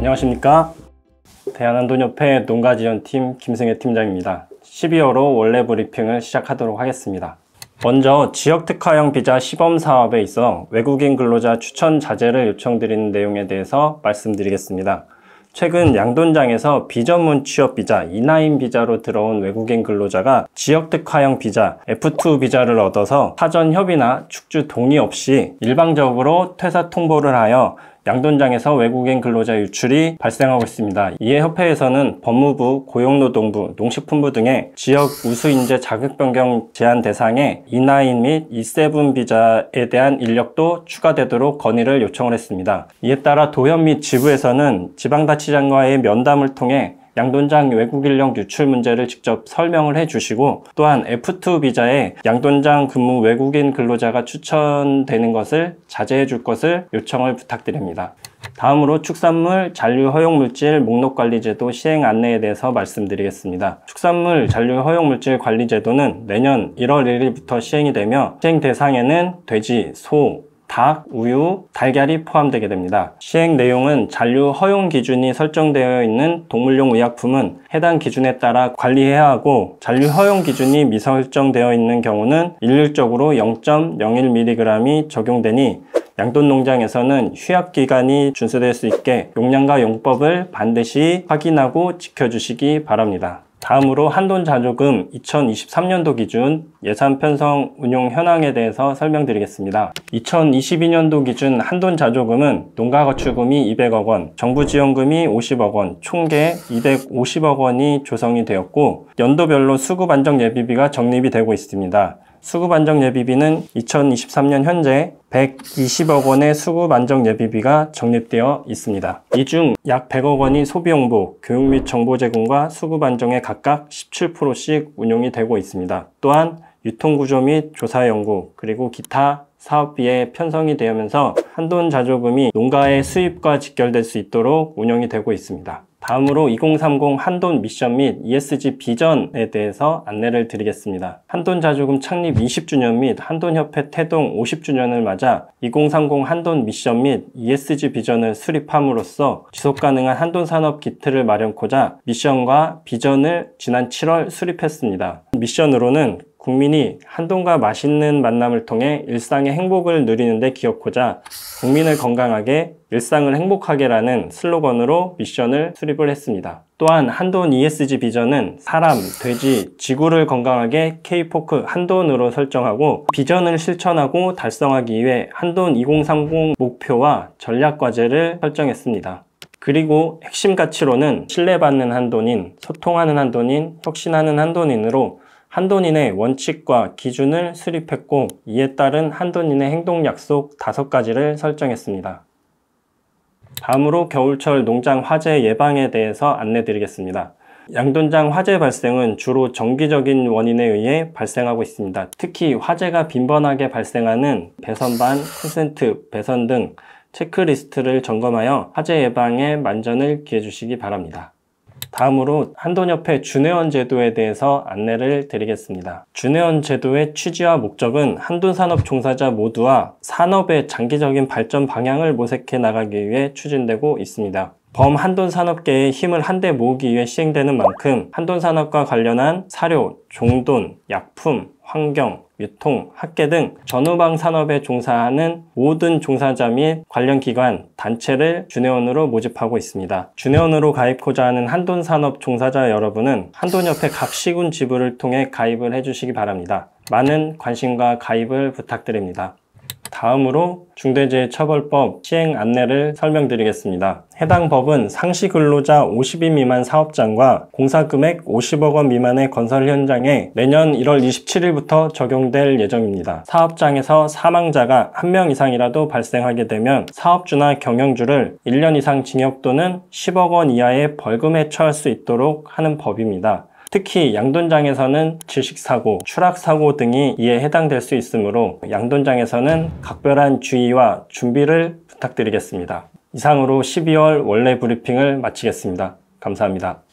안녕하십니까. 대한한돈협회 농가지원팀 김승혜 팀장입니다. 12월호 원래 브리핑을 시작하도록 하겠습니다. 먼저 지역특화형 비자 시범사업에 있어 외국인 근로자 추천 자제를 요청드리는 내용에 대해서 말씀드리겠습니다. 최근 양돈장에서 비전문 취업 비자, E9 비자로 들어온 외국인 근로자가 지역특화형 비자, F2 비자를 얻어서 사전 협의나 축주 동의 없이 일방적으로 퇴사 통보를 하여 양돈장에서 외국인 근로자 유출이 발생하고 있습니다. 이에 협회에서는 법무부, 고용노동부, 농식품부 등의 지역 우수인재 자격 변경 제한 대상에 E9 및 E7 비자에 대한 인력도 추가되도록 건의를 요청을 했습니다. 이에 따라 도협 및 지부에서는 지방자치장과의 면담을 통해 양돈장 외국 인력 유출 문제를 직접 설명을 해주시고, 또한 F2 비자에 양돈장 근무 외국인 근로자가 추천되는 것을 자제해 줄 것을 요청을 부탁드립니다. 다음으로 축산물 잔류 허용물질 목록관리제도 시행 안내에 대해서 말씀드리겠습니다. 축산물 잔류 허용물질 관리제도는 내년 1월 1일부터 시행이 되며, 시행 대상에는 돼지, 소, 닭, 우유, 달걀이 포함되게 됩니다. 시행 내용은 잔류 허용 기준이 설정되어 있는 동물용 의약품은 해당 기준에 따라 관리해야 하고, 잔류 허용 기준이 미설정되어 있는 경우는 일률적으로 0.01mg이 적용되니 양돈 농장에서는 휴약기간이 준수될 수 있게 용량과 용법을 반드시 확인하고 지켜주시기 바랍니다. 다음으로 한돈자조금 2023년도 기준 예산 편성 운용 현황에 대해서 설명드리겠습니다. 2022년도 기준 한돈자조금은 농가거출금이 200억 원, 정부지원금이 50억 원, 총계 250억 원이 조성이 되었고, 연도별로 수급안정 예비비가 적립이 되고 있습니다. 수급안정예비비는 2023년 현재 120억 원의 수급안정예비비가 적립되어 있습니다. 이 중 약 100억 원이 소비홍보, 교육 및 정보 제공과 수급안정에 각각 17%씩 운용이 되고 있습니다. 또한 유통구조 및 조사연구, 그리고 기타 사업비에 편성이 되면서 한돈자조금이 농가의 수입과 직결될 수 있도록 운영이 되고 있습니다. 다음으로 2030 한돈 미션 및 ESG 비전에 대해서 안내를 드리겠습니다. 한돈자조금 창립 20주년 및 한돈협회 태동 50주년을 맞아 2030 한돈 미션 및 ESG 비전을 수립함으로써 지속가능한 한돈산업 기틀을 마련코자 미션과 비전을 지난 7월 수립했습니다. 미션으로는 국민이 한돈과 맛있는 만남을 통해 일상의 행복을 누리는 데 기여코자 국민을 건강하게, 일상을 행복하게라는 슬로건으로 미션을 수립을 했습니다. 또한 한돈 ESG 비전은 사람, 돼지, 지구를 건강하게 K-포크 한돈으로 설정하고, 비전을 실천하고 달성하기 위해 한돈 2030 목표와 전략과제를 설정했습니다. 그리고 핵심 가치로는 신뢰받는 한돈인, 소통하는 한돈인, 혁신하는 한돈인으로 한돈인의 원칙과 기준을 수립했고, 이에 따른 한돈인의 행동 약속 5가지를 설정했습니다. 다음으로 겨울철 농장 화재 예방에 대해서 안내드리겠습니다. 양돈장 화재 발생은 주로 정기적인 원인에 의해 발생하고 있습니다. 특히 화재가 빈번하게 발생하는 배선반, 콘센트, 배선 등 체크리스트를 점검하여 화재 예방에 만전을 기해 주시기 바랍니다. 다음으로 한돈협회 준회원 제도에 대해서 안내를 드리겠습니다. 준회원 제도의 취지와 목적은 한돈산업 종사자 모두와 산업의 장기적인 발전 방향을 모색해 나가기 위해 추진되고 있습니다. 범한돈산업계의 힘을 한데 모으기 위해 시행되는 만큼 한돈산업과 관련한 사료, 종돈, 약품, 환경, 유통, 학계 등 전후방 산업에 종사하는 모든 종사자 및 관련 기관, 단체를 준회원으로 모집하고 있습니다. 준회원으로 가입하고자 하는 한돈산업 종사자 여러분은 한돈협회 각 시군 지부를 통해 가입을 해주시기 바랍니다. 많은 관심과 가입을 부탁드립니다. 다음으로 중대재해처벌법 시행 안내를 설명드리겠습니다. 해당 법은 상시 근로자 50인 미만 사업장과 공사금액 50억 원 미만의 건설 현장에 내년 1월 27일부터 적용될 예정입니다. 사업장에서 사망자가 1명 이상이라도 발생하게 되면 사업주나 경영주를 1년 이상 징역 또는 10억 원 이하의 벌금에 처할 수 있도록 하는 법입니다. 특히 양돈장에서는 질식사고, 추락사고 등이 이에 해당될 수 있으므로 양돈장에서는 각별한 주의와 준비를 부탁드리겠습니다. 이상으로 12월 원래 브리핑을 마치겠습니다. 감사합니다.